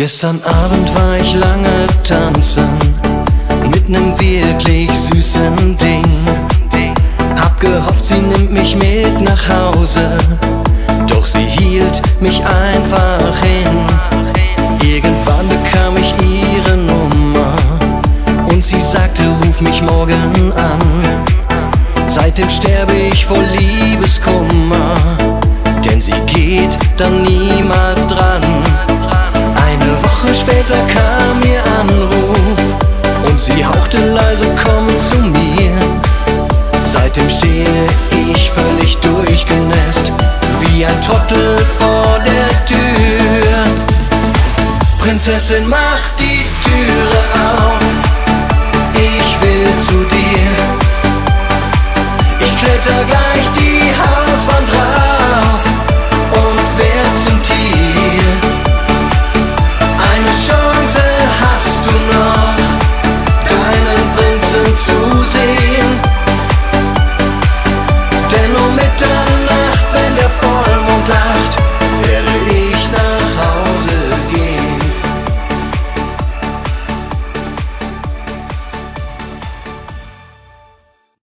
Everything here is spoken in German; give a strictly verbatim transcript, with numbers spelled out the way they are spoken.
Gestern Abend war ich lange tanzen mit nem wirklich süßen Ding. Hab gehofft, sie nimmt mich mit nach Hause, doch sie hielt mich einfach hin. Irgendwann bekam ich ihre Nummer und sie sagte, ruf mich morgen an. Seitdem sterbe ich vor Liebeskummer, denn sie geht dann niemals dran. Eine Woche später kam ihr Anruf und sie hauchte leise, komm zu mir. Seitdem stehe ich völlig durchgenässt, wie ein Trottel vor der Tür. Prinzessin mach,